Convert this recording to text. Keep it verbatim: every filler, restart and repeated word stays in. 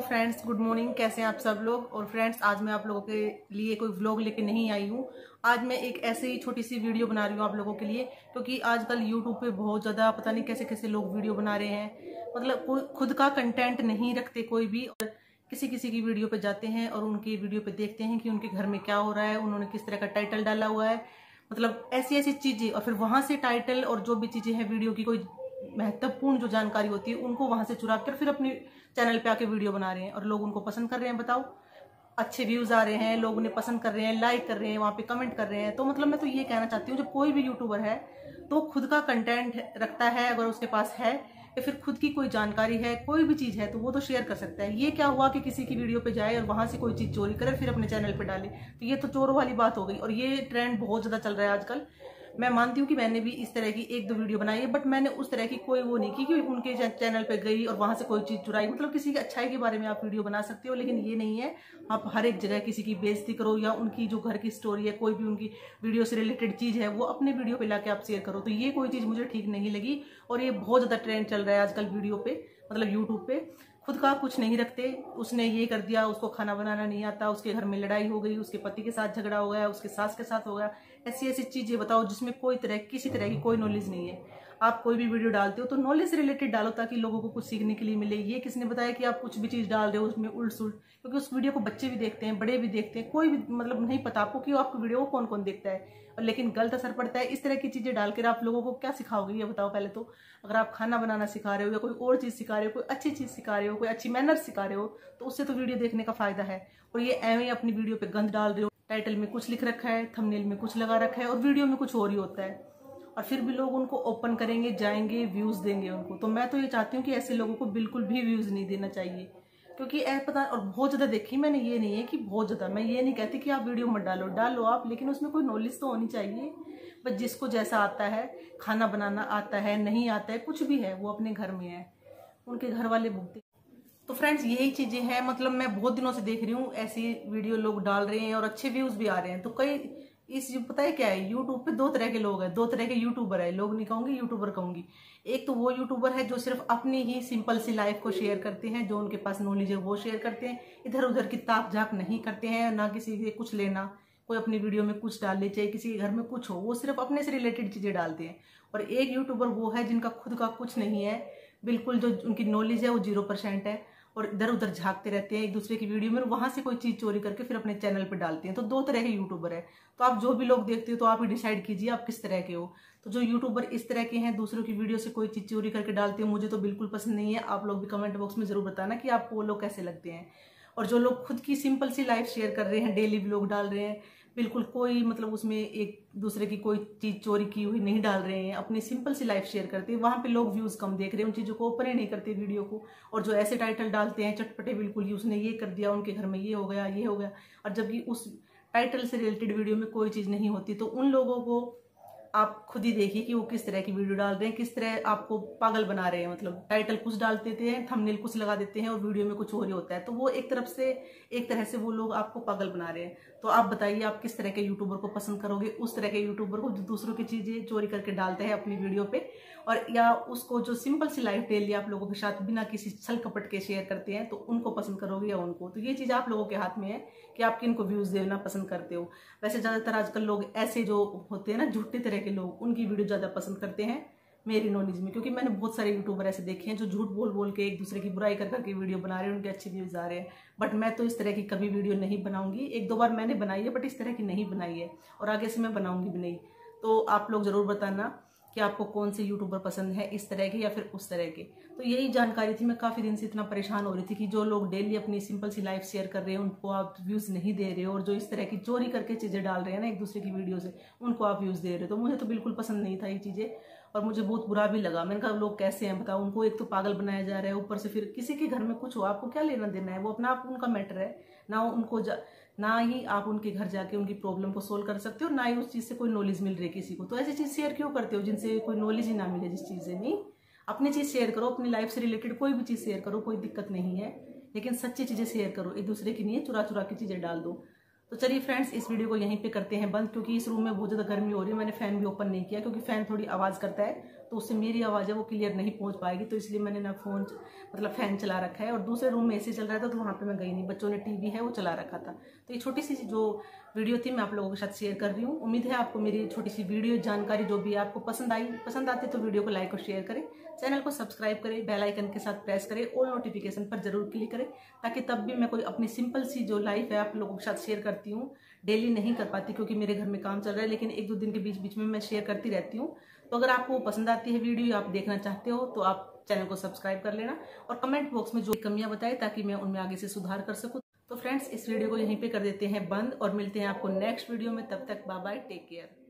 Friends, good morning. कैसे हैं आप सब लोग। और फ्रेंड्स, आज मैं आप लोगों के लिए कोई व्लॉग लेके नहीं आई हूँ। आज मैं एक ऐसे ही छोटी सी वीडियो बना रही हूँ आप लोगों के लिए, क्योंकि आजकल यूट्यूब पे बहुत ज़्यादा पता नहीं कैसे कैसे लोग वीडियो बना रहे हैं। मतलब कोई खुद का कंटेंट नहीं रखते कोई भी, और किसी किसी की वीडियो पे जाते हैं और उनकी वीडियो पे देखते हैं कि उनके घर में क्या हो रहा है, उन्होंने किस तरह का टाइटल डाला हुआ है, मतलब ऐसी ऐसी चीज़ें। और फिर वहाँ से टाइटल और जो भी चीज़ें हैं वीडियो की, कोई महत्वपूर्ण जो जानकारी होती है उनको वहां से चुरा कर फिर अपने चैनल पे आके वीडियो बना रहे हैं और लोग उनको पसंद कर रहे हैं। बताओ, अच्छे व्यूज आ रहे हैं, लोग उन्हें पसंद कर रहे हैं, लाइक कर रहे हैं, वहां पे कमेंट कर रहे हैं। तो मतलब मैं तो ये कहना चाहती हूँ, जब कोई भी यूट्यूबर है तो खुद का कंटेंट रखता है, अगर उसके पास है, या फिर खुद की कोई जानकारी है, कोई भी चीज है, तो वो तो शेयर कर सकता है। ये क्या हुआ कि किसी की वीडियो पे जाए और वहां से कोई चीज चोरी करे फिर अपने चैनल पे डाले, तो ये तो चोरों वाली बात हो गई। और ये ट्रेंड बहुत ज्यादा चल रहा है आजकल। मैं मानती हूँ कि मैंने भी इस तरह की एक दो वीडियो बनाई है, बट मैंने उस तरह की कोई वो नहीं की कि उनके चैनल पे गई और वहां से कोई चीज चुराई। मतलब किसी की अच्छाई के बारे में आप वीडियो बना सकते हो, लेकिन ये नहीं है आप हर एक जगह किसी की बेइज्जती करो, या उनकी जो घर की स्टोरी है, कोई भी उनकी वीडियो से रिलेटेड चीज है, वो अपने वीडियो पे लाके आप शेयर करो। तो ये कोई चीज मुझे ठीक नहीं लगी, और ये बहुत ज्यादा ट्रेंड चल रहा है आजकल वीडियो पे, मतलब यूट्यूब पे। खुद का कुछ नहीं रखते, उसने ये कर दिया, उसको खाना बनाना नहीं आता, उसके घर में लड़ाई हो गई, उसके पति के साथ झगड़ा हो गया, उसके सास के साथ हो गया, ऐसी ऐसी चीजें बताओ जिसमें कोई तरह किसी तरह की कोई नॉलेज नहीं है। आप कोई भी वीडियो डालते हो तो नॉलेज से रिलेटेड डालो, ताकि लोगों को कुछ सीखने के लिए मिले। ये किसने बताया कि आप कुछ भी चीज डाल रहे हो उसमें उल्ट सुल्ट, क्योंकि उस वीडियो को बच्चे भी देखते हैं, बड़े भी देखते हैं, कोई भी मतलब नहीं पता आपको कि आपको वीडियो को कौन कौन देखता है, और लेकिन गलत असर पड़ता है। इस तरह की चीजें डालकर आप लोगों को क्या सिखाओगे, ये बताओ पहले तो। अगर आप खाना बनाना सिखा रहे हो, या कोई और चीज सिखा रहे हो, कोई अच्छी चीज सिखा रहे हो, कोई अच्छी मैनर्स सिखा रहे हो, तो उससे तो वीडियो देखने का फायदा है। और ये एवं अपनी वीडियो पे गंद डाल रहे हो, टाइटल में कुछ लिख रखा है, थंबनेल में कुछ लगा रखा है, और वीडियो में कुछ और ही होता है, और फिर भी लोग उनको ओपन करेंगे, जाएंगे, व्यूज देंगे उनको। तो मैं तो ये चाहती हूँ कि ऐसे लोगों को बिल्कुल भी व्यूज नहीं देना चाहिए, क्योंकि ऐसा पता। और बहुत ज्यादा देखी मैंने, ये नहीं है कि बहुत ज्यादा, मैं ये नहीं कहती कि आप वीडियो मत डालो, डालो आप, लेकिन उसमें कोई नॉलेज तो होनी चाहिए। बस जिसको जैसा आता है, खाना बनाना आता है, नहीं आता है, कुछ भी है, वो अपने घर में है, उनके घर वाले भुगते। तो फ्रेंड्स, यही चीजें हैं। मतलब मैं बहुत दिनों से देख रही हूँ ऐसी वीडियो लोग डाल रहे हैं और अच्छे व्यूज भी आ रहे हैं। तो कई इस पता है क्या है, यूट्यूब पे दो तरह के लोग हैं, दो तरह के यूट्यूबर है। लोग नहीं कहूंगी, यूट्यूबर कहूंगी। एक तो वो यूट्यूबर है जो सिर्फ अपनी ही सिंपल सी लाइफ को शेयर करते हैं, जो उनके पास नॉलेज है वो शेयर करते हैं, इधर उधर की ताक झाक नहीं करते हैं, ना किसी से कुछ लेना। कोई अपनी वीडियो में कुछ डाल ले, चाहे किसी के घर में कुछ हो, वो सिर्फ अपने से रिलेटेड चीजें डालते हैं। और एक यूट्यूबर वो है जिनका खुद का कुछ नहीं है, बिल्कुल जो उनकी नॉलेज है वो जीरो परसेंट है, और इधर उधर झांकते रहते हैं एक दूसरे की वीडियो में, वहां से कोई चीज चोरी करके फिर अपने चैनल पे डालते हैं। तो दो तरह के यूट्यूबर है। तो आप जो भी लोग देखते हो तो आप ही डिसाइड कीजिए आप किस तरह के हो। तो जो यूट्यूबर इस तरह के हैं, दूसरों की वीडियो से कोई चीज चोरी करके डालते हैं, मुझे तो बिल्कुल पसंद नहीं है। आप लोग भी कमेंट बॉक्स में जरूर बताना कि आपको वो लोग कैसे लगते हैं। और जो लोग खुद की सिंपल सी लाइफ शेयर कर रहे हैं, डेली व्लॉग डाल रहे हैं, बिल्कुल कोई मतलब उसमें एक दूसरे की कोई चीज चोरी की हुई नहीं डाल रहे हैं, अपनी सिंपल सी लाइफ शेयर करते हैं, वहां पे लोग व्यूज कम देख रहे हैं, उन चीजों को ओपन ही नहीं करते वीडियो को। और जो ऐसे टाइटल डालते हैं चटपटे, बिल्कुल उसने ये कर दिया, उनके घर में ये हो गया, ये हो गया, और जबकि उस टाइटल से रिलेटेड वीडियो में कोई चीज नहीं होती, तो उन लोगों को आप खुद ही देखिए कि वो किस तरह की वीडियो डाल रहे हैं, किस तरह आपको पागल बना रहे हैं। मतलब टाइटल कुछ डाल देते हैं, थंबनेल कुछ लगा देते हैं, और वीडियो में कुछ और ही होता है। तो वो एक तरफ से एक तरह से वो लोग आपको पागल बना रहे हैं। तो आप बताइए, आप किस तरह के यूट्यूबर को पसंद करोगे? उस तरह के यूट्यूबर को जो दूसरों की चीजें चोरी करके डालते हैं अपनी वीडियो पे, और या उसको जो सिंपल सी लाइफ डेली आप लोगों के साथ बिना किसी छल कपट के शेयर करते हैं, तो उनको पसंद करोगे या उनको? तो ये चीज आप लोगों के हाथ में है कि आप किनको व्यूज देना पसंद करते हो। वैसे ज्यादातर आजकल लोग ऐसे जो होते हैं ना, झूठे तरह के लोग, उनकी वीडियो ज्यादा पसंद करते हैं मेरी नॉलेज में, क्योंकि मैंने बहुत सारे यूट्यूबर ऐसे देखे हैं जो झूठ बोल बोल के एक दूसरे की बुराई कर करके वीडियो बना रहे हैं, उनके अच्छे व्यूज आ रहे हैं। बट मैं तो इस तरह की कभी वीडियो नहीं बनाऊंगी। एक दो बार मैंने बनाई है, बट इस तरह की नहीं बनाई है, और आगे से मैं बनाऊंगी भी नहीं। तो आप लोग जरूर बताना कि आपको कौन से यूट्यूबर पसंद है, इस तरह के या फिर उस तरह के। तो यही जानकारी थी। मैं काफी दिन से इतना परेशान हो रही थी कि जो लोग डेली अपनी सिंपल सी लाइफ शेयर कर रहे हैं उनको आप व्यूज नहीं दे रहे हो, और जो इस तरह की चोरी करके चीजें डाल रहे हैं ना एक दूसरे की वीडियो से, उनको आप व्यूज दे रहे हो। तो मुझे तो बिल्कुल पसंद नहीं था ये चीजें, और मुझे बहुत बुरा भी लगा। मैंने कहा लोग कैसे हैं बताओ, उनको एक तो पागल बनाया जा रहा है, ऊपर से फिर किसी के घर में कुछ हो, आपको क्या लेना देना है? वो अपना आप उनका मैटर है ना, उनको ना ही आप उनके घर जाके उनकी प्रॉब्लम को सोल्व कर सकते हो, ना ही उस चीज से कोई नॉलेज मिल रही है किसी को। तो ऐसी चीज शेयर क्यों करते हो जिनसे कोई नॉलेज ही ना मिले? जिस चीज से नहीं, अपनी चीज शेयर करो, अपनी लाइफ से रिलेटेड कोई भी चीज शेयर करो, कोई दिक्कत नहीं है, लेकिन सच्ची चीजें शेयर करो, एक दूसरे की नहीं चुरा चुरा की चीजें डाल दो। तो चलिए फ्रेंड्स, इस वीडियो को यहीं पे करते हैं बंद, क्योंकि इस रूम में बहुत ज्यादा गर्मी हो रही है। मैंने फैन भी ओपन नहीं किया, क्योंकि फैन थोड़ी आवाज करता है, तो उससे मेरी आवाज़ है वो क्लियर नहीं पहुंच पाएगी, तो इसलिए मैंने ना फ़ोन मतलब फ़ैन चला रखा है। और दूसरे रूम में एसी चल रहा था तो वहाँ पे मैं गई नहीं, बच्चों ने टीवी है वो चला रखा था। तो ये छोटी सी जो वीडियो थी मैं आप लोगों के साथ शेयर कर रही हूँ। उम्मीद है आपको मेरी छोटी सी वीडियो जानकारी जो भी आपको पसंद आई, पसंद आती तो वीडियो को लाइक और शेयर करें, चैनल को सब्सक्राइब करें, बेल आइकन के साथ प्रेस करें, ऑल नोटिफिकेशन पर जरूर क्लिक करें, ताकि तब भी मैं कोई अपनी सिंपल सी जो लाइफ है आप लोगों के साथ शेयर करती हूँ। डेली नहीं कर पाती क्योंकि मेरे घर में काम चल रहा है, लेकिन एक दो दिन के बीच बीच में मैं शेयर करती रहती हूँ। तो अगर आपको पसंद आती है वीडियो, आप देखना चाहते हो तो आप चैनल को सब्सक्राइब कर लेना और कमेंट बॉक्स में जो कमियां बताए ताकि मैं उनमें आगे से सुधार कर सकूं। तो फ्रेंड्स, इस वीडियो को यहीं पे कर देते हैं बंद और मिलते हैं आपको नेक्स्ट वीडियो में। तब तक बाय बाय, टेक केयर।